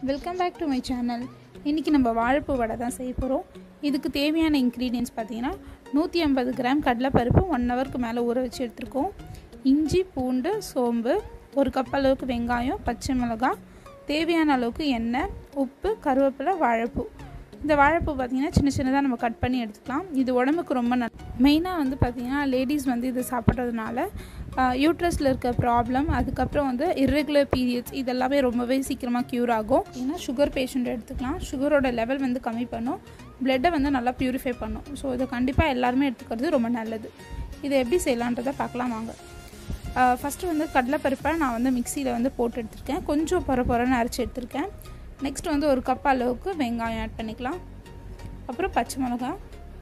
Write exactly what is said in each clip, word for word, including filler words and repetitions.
Welcome back to my channel. இன்றைக்கி நம்ம வாழைப்பூ வடை தான் செய்ய போகிறோம். இதுக்கு தேவையான இன்க்ரீடியன்ட்ஸ் பார்த்திங்கன்னா நூற்றி ஐம்பது கிராம் கடலைப்பருப்பு ஒன் ஹவருக்கு மேலே ஊற வச்சு எடுத்துருக்கோம். இஞ்சி, பூண்டு, சோம்பு, ஒரு கப் அளவுக்கு வெங்காயம், பச்சை மிளகாய், தேவையான அளவுக்கு எண்ணெய், உப்பு, கருவேப்பிலை, வாழைப்பூ. இந்த வாழைப்பூ பார்த்திங்கன்னா சின்ன சின்னதாக நம்ம கட் பண்ணி எடுத்துக்கலாம். இது உடம்புக்கு ரொம்ப நல் மெயினாக வந்து பார்த்திங்கன்னா லேடிஸ் வந்து இது சாப்பிட்றதுனால யூட்ரஸில் இருக்க ப்ராப்ளம், அதுக்கப்புறம் வந்து இர்ரெகுலர் பீரியட்ஸ் இதெல்லாமே ரொம்பவே சீக்கிரமாக க்யூர் ஆகும். ஏன்னா சுகர் பேஷண்ட் எடுத்துக்கலாம். சுகரோட லெவல் வந்து கம்மி பண்ணும், பிளட்டை வந்து நல்லா ப்யூரிஃபை பண்ணும். ஸோ இதை கண்டிப்பாக எல்லாருமே எடுத்துக்கிறது ரொம்ப நல்லது. இதை எப்படி செய்யலான்றதை பார்க்கலாம் வாங்க. ஃபஸ்ட்டு வந்து கடலைப்பருப்பை நான் வந்து மிக்சியில் வந்து போட்டு எடுத்துருக்கேன். கொஞ்சம் பொற பொறன்னு அரைச்சி எடுத்துருக்கேன். நெக்ஸ்ட் வந்து ஒரு கப் அளவுக்கு வெங்காயம் ஆட் பண்ணிக்கலாம். அப்புறம் பச்சை மிளகாய்,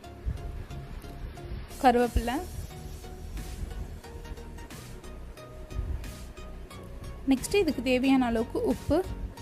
கருவேப்பிலை, நெக்ஸ்ட்டு இதுக்கு தேவையான அளவுக்கு உப்பு,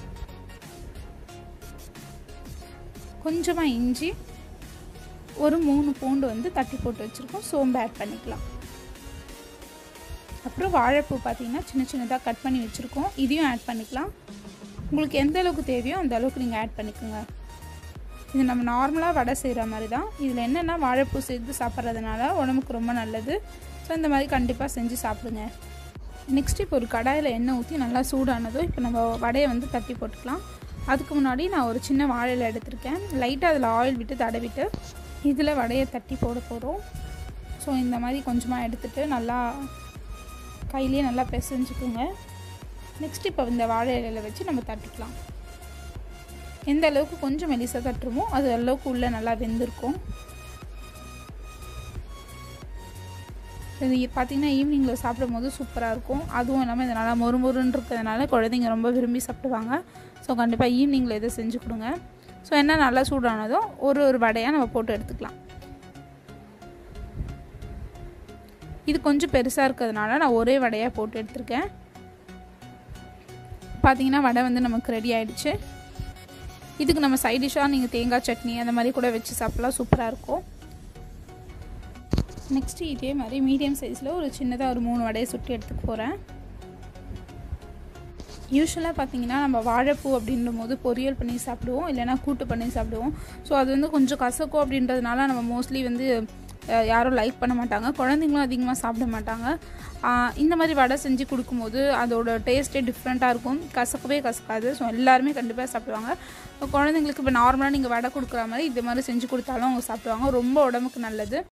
கொஞ்சமாக இஞ்சி, ஒரு மூணு பூண்டு வந்து தட்டி போட்டு வச்சுருக்கோம். சோம்பு ஆட் பண்ணிக்கலாம். அப்புறம் வாழைப்பூ பார்த்திங்கன்னா சின்ன சின்னதாக கட் பண்ணி வச்சுருக்கோம். இதையும் ஆட் பண்ணிக்கலாம். உங்களுக்கு எந்த அளவுக்கு தேவையோ அந்த அளவுக்கு நீங்கள் ஆட் பண்ணிக்கோங்க. இது நம்ம நார்மலாக வடை செய்கிற மாதிரி தான். இதில் என்னென்னா வாழைப்பூ சேர்த்து சாப்பிட்றதுனால உடம்புக்கு ரொம்ப நல்லது. ஸோ இந்த மாதிரி கண்டிப்பாக செஞ்சு சாப்பிடுங்க. நெக்ஸ்ட் இப்போ ஒரு கடாயில் எண்ணெய் ஊற்றி நல்லா சூடானதோ இப்போ நம்ம வடையை வந்து தட்டி போட்டுக்கலாம். அதுக்கு முன்னாடி நான் ஒரு சின்ன வாழையில எடுத்திருக்கேன். லைட்டாக அதில் ஆயில் விட்டு தடவிட்டு இதில் வடையை தட்டி போட போகிறோம். ஸோ இந்த மாதிரி கொஞ்சமாக எடுத்துகிட்டு நல்லா கையிலேயே நல்லா பிசைஞ்சுக்குங்க. நெக்ஸ்ட் இப்போ இந்த வாழை இலையில் வச்சு நம்ம தட்டிக்கலாம். எந்த அளவுக்கு கொஞ்சம் மெலிசாக தட்டுருமோ அது அளவுக்கு உள்ளே நல்லா வெந்திருக்கும். இது பார்த்திங்கன்னா ஈவினிங்கில் சாப்பிடும் போது சூப்பராக இருக்கும். அதுவும் இல்லாமல் இது நல்லா மொறு மொறுன்னு இருக்கிறதுனால குழந்தைங்க ரொம்ப விரும்பி சாப்பிடுவாங்க. ஸோ கண்டிப்பாக ஈவினிங்கில் இதை செஞ்சு கொடுங்க. ஸோ என்ன நல்லா சூடானதோ ஒரு ஒரு வடையாக நம்ம போட்டு எடுத்துக்கலாம். இது கொஞ்சம் பெருசாக இருக்கிறதுனால நான் ஒரே வடையாக போட்டு எடுத்துருக்கேன். பார்த்திங்கன்னா வடை வந்து நமக்கு ரெடி ஆகிடுச்சு. இதுக்கு நம்ம சைட் டிஷ்ஷாக நீங்கள் தேங்காய் சட்னி அந்த மாதிரி கூட வச்சு சாப்பிட்லாம், சூப்பராக இருக்கும். நெக்ஸ்ட்டு இதே மாதிரி மீடியம் சைஸில் ஒரு சின்னதாக ஒரு மூணு வடையை சுட்டி எடுத்துக்க போகிறேன். யூஸ்வலாக பார்த்திங்கன்னா நம்ம வாழைப்பூ அப்படின்ற போது பொரியல் பண்ணி சாப்பிடுவோம், இல்லைனா கூட்டு பண்ணி சாப்பிடுவோம். ஸோ அது வந்து கொஞ்சம் கசக்கும் அப்படின்றதுனால நம்ம மோஸ்ட்லி வந்து யாரும் லைக் பண்ண மாட்டாங்க. குழந்தைங்களும் அதிகமாக சாப்பிட மாட்டாங்க. இந்த மாதிரி வடை செஞ்சு கொடுக்கும்போது அதோட டேஸ்ட்டே டிஃப்ரெண்ட்டாக இருக்கும், கசக்கவே கசக்காது. ஸோ எல்லாருமே கண்டிப்பாக சாப்பிடுவாங்க. குழந்தைங்களுக்கு இப்போ நார்மலாக நீங்கள் வடை கொடுக்குற மாதிரி இது மாதிரி செஞ்சு கொடுத்தாலும் அவங்க சாப்பிடுவாங்க. ரொம்ப உடம்புக்கு நல்லது.